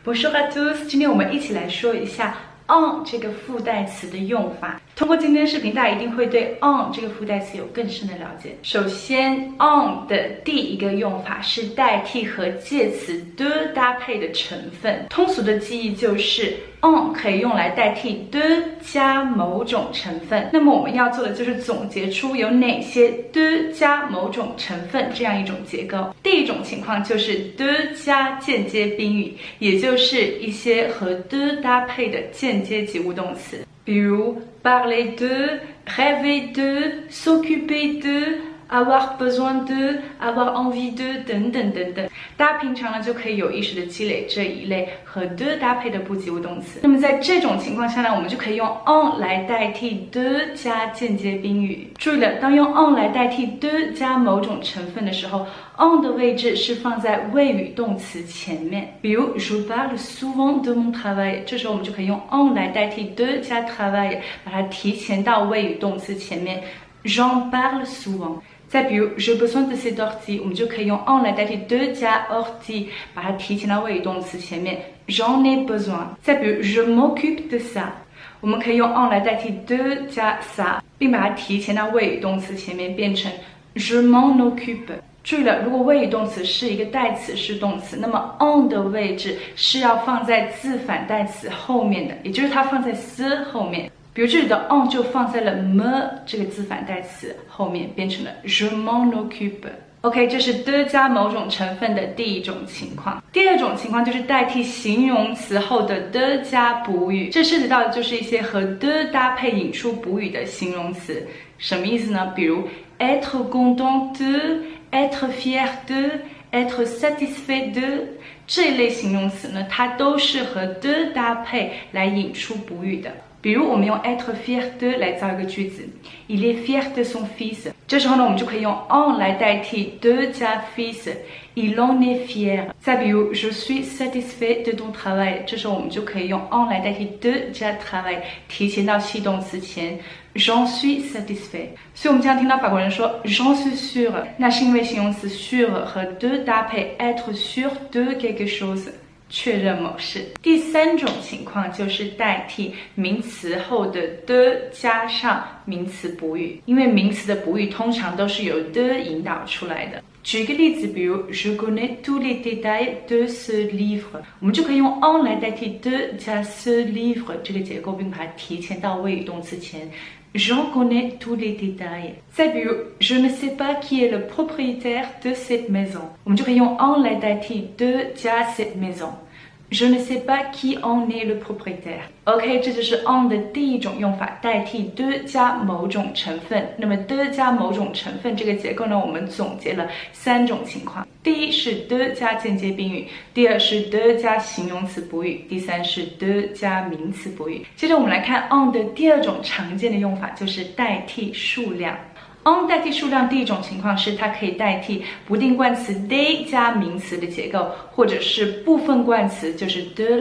Bonjour à tous，今天我们一起来说一下 on 这个附带词的用法。通过今天的视频，大家一定会对 on 这个附带词有更深的了解。首先 on 的第一个用法是代替和介词 de 搭配的成分。通俗的记忆就是 on 可以用来代替 de 加某种成分。那么我们要做的就是总结出有哪些 de 加某种成分这样一种结构。第一种情况就是 de 加间接宾语，也就是一些和 de 搭配的间接及物动词，比如 parler de, rêver de, s'occuper de。avoir besoin de, avoir envie de 等等等等，大家平常呢就可以有意识的积累这一类和 de 搭配的不及物动词。那么在这种情况下呢，我们就可以用 on 来代替 de 加间接宾语。注意了，当用 on 来代替 de 加某种成分的时候 ，on 的位置是放在谓语动词前面。比如 je parle souvent de mon travail， 这时候我们就可以用 on 来代替 de 加 travail， 把它提前到谓语动词前面。J'en parle souvent。再比如 j'ai besoin de cet ordi， 我们就可以用 on 来代替 de 加 ordi， 把它提前到谓语动词前面 j'en ai besoin。再比如 je m'occupe de ça， 我们可以用 on 来代替 de 加 ça， 并把它提前到谓语动词前面，变成 je m'en occupe。注意了，如果谓语动词是一个代词是动词，那么 on 的位置是要放在字反代词后面的，也就是它放在 s 后面。比如这里的 on 就放在了 me 这个字反代词后面，变成了 je m'en occupe。OK， 这是 de 加某种成分的第一种情况。第二种情况就是代替形容词后的 de 加补语，这涉及到的就是一些和 de 搭配引出补语的形容词。什么意思呢？比如 être content de、être fier de、être satisfait de 这一类形容词呢，它都是和 de 搭配来引出补语的。比如我们用 être fier de 来造一个句子 il est fier de son fils， 这时候呢我们就可以用 en 来代替 de 加 fils， il en est fier。 再比如 je suis satisfait de ton travail， 这时候我们就可以用 en 来代替 de 加 travail， 提前到系动词前 j'en suis satisfait。 所以我们经常听到法国人说 j'en suis sûr， 那是因为形容词 sûr 和 de 搭配 être sûr de quelque chose，确认某事。第三种情况就是代替名词后的 de 加上名词补语，因为名词的补语通常都是由 de 引导出来的。举一个例子，比如 je connais tous les détails de ce livre， 我们就可以用 en 来代替 de 加 ce livre 这个结构，并把它提前到谓语动词前。J'en connais tous les détails。 再比如 je ne sais pas qui est le propriétaire de cette maison， 我们就可以用 en 来代替 de 加 cette maison。 Je ne sais pas qui en est le propriétaire。 OK， 这就是 on 的第一种用法，代替 de 加某种成分。那么 de 加某种成分这个结构呢，我们总结了三种情况。第一是 de 加间接宾语，第二是 de 加形容词补语，第三是 de 加名词补语。接着我们来看 on 的第二种常见的用法，就是代替数量。on 代替数量第一种情况是它可以代替不定冠词 de 加名词的结构，或者是部分冠词就是 de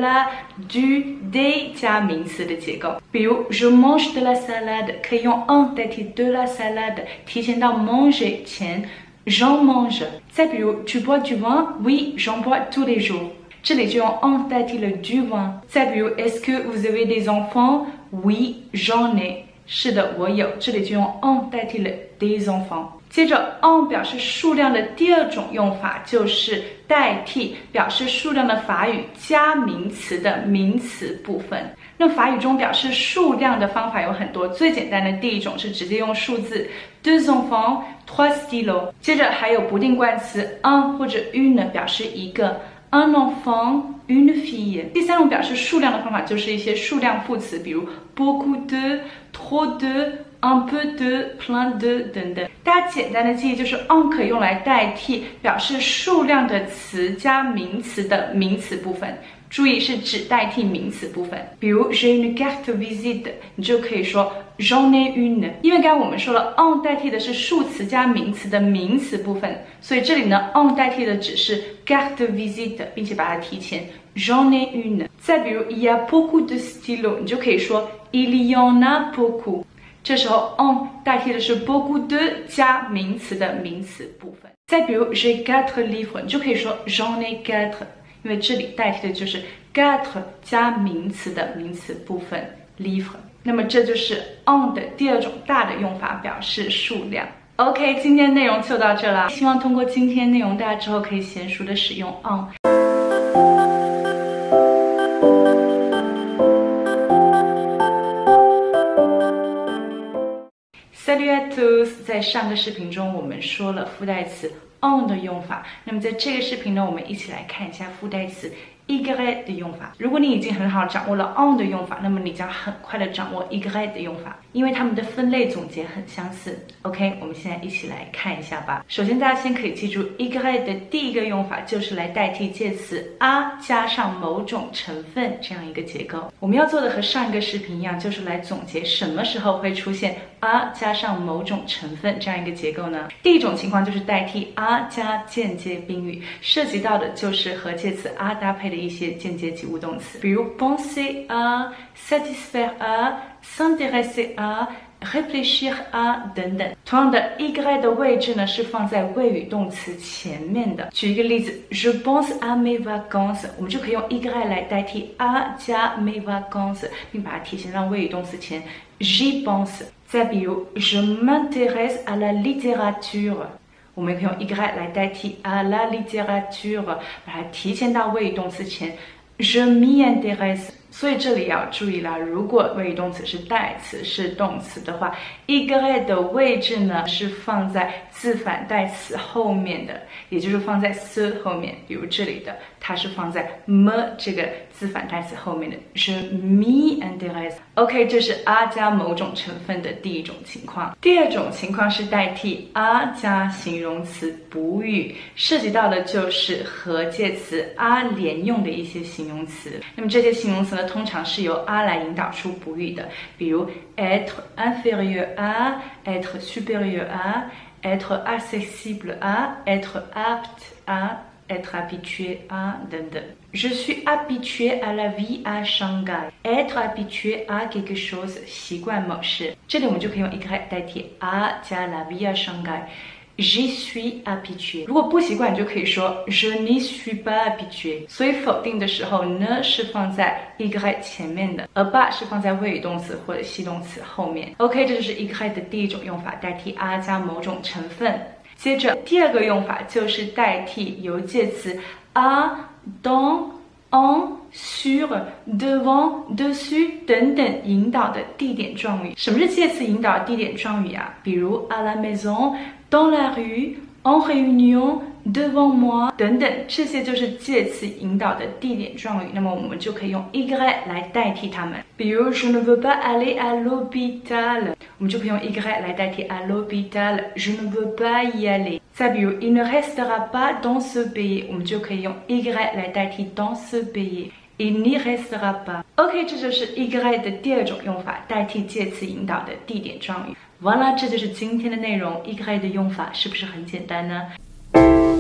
la、du、de 加名词的结构。比如 je mange de la salade， 可以用 en 代替 de la salade， 提前到 manger 前 j'en mange。 再比如 tu bois du vin？ Oui, j'en bois tous les jours， 这里就用 en 代替了 du vin。 再比如 est-ce que vous avez des enfants？ Oui, j'en ai，是的，我有，这里就用 en 代替了 des enfants。 接着 en 表示数量的第二种用法就是代替表示数量的法语加名词的名词部分。那法语中表示数量的方法有很多，最简单的第一种是直接用数字 deux enfants, trois stylos。 接着还有不定冠词 un 或者 une 表示一个un enfant、une fille。 第三种表示数量的方法就是一些数量副词，比如 beaucoup de、trop de、un peu de、plein de 等等。大家简单的记忆就是 en 可以用来代替表示数量的词加名词的名词部分。注意是只代替名词部分，比如 j'ai une carte visite， 你就可以说 j'en ai une。 因为刚刚我们说了 en 代替的是数词加名词的名词部分，所以这里呢 en 代替的只是 carte visite， 并且把它提前 j'en ai une。 再比如 il y a beaucoup de stylos， 你就可以说 il y en a beaucoup， 这时候 en 代替的是 beaucoup de 加名词的名词部分。再比如 j'ai quatre livres， 你就可以说 j'en ai quatre。 因为这里代替的就是 quatre 加名词的名词部分 livre。那么这就是 en 的第二种大的用法，表示数量。OK， 今天内容就到这啦。希望通过今天内容，大家之后可以娴熟的使用 en。Salut à tous！ 在上个视频中，我们说了附带词 en 的用法。那么在这个视频呢，我们一起来看一下附带词 y 的用法。如果你已经很好掌握了 en 的用法，那么你将很快的掌握 y 的用法，因为它们的分类总结很相似。OK， 我们现在一起来看一下吧。首先，大家先可以记住 y 的第一个用法就是来代替介词 a 加上某种成分这样一个结构。我们要做的和上一个视频一样，就是来总结什么时候会出现 a 加上某种成分这样一个结构呢？第一种情况就是代替 a 加间接宾语，涉及到的就是和介词 a 搭配的一些间接及物动词，比如 penser à、satisfaire à、s'intéresser à、réfléchir à 等等。同样的 y 的位置呢是放在谓语动词前面的。举一个例子 ，je pense à mes vacances， 我们就可以用 y 来代替 a 加 mes vacances， 并把它提前到谓语动词前 j'y pense。再比如 je m'intéresse à la littérature， 我们可以用 y 来代替 à la littérature， 把它提前到谓语动词前 je m'y intéresse。所以这里要注意啦，如果谓语动词是代词是动词的话 y 的位置呢是放在自反代词后面的，也就是放在 ce 后面。比如这里的它是放在 me 这个自反代词后面的 je m'y intéresse。 OK， 这是 a 加某种成分的第一种情况。第二种情况是代替 a 加形容词补语，涉及到的就是和介词 a 连用的一些形容词。那么这些形容词呢通常是由 a 来引导出补语的，比如 être inférieur à、être supérieur à、être accessible à、être apte à、être habitué à 等等。Je suis habitué à la vie à Shanghai. Être habitué à quelque chose， 习惯某事。这里我们就可以用 y 代替 a 加 la vie à Shanghai。J'y suis habitué。如果不习惯，你就可以说 je n'y suis pas habitué。所以否定的时候呢是放在 y 前面的，而 pas 是放在谓语动词或者系动词后面。OK， 这就是 y 的第一种用法，代替 a 加某种成分。接着第二个用法就是代替由介词 à、dans、en、sur、devant、dessus 等等引导的地点状语。什么是介词引导的地点状语啊？比如 à la maison、dans la rue、en réunion、devant moi 等等，这些就是介词引导的地点状语。那么我们就可以用 y 来代替它们。比如 je ne veux pas aller à l'hôpital， 我们就可以用 y 来代替 à l'hôpital。je ne veux pas y aller。再比如 il ne restera pas dans ce pays， 我们就可以用 y 来代替 dans ce pays。il n'y restera pas。 OK， 这就是 y 的第二种用法，代替介词引导的地点状语。完了，这就是今天的内容。y 的用法是不是很简单呢？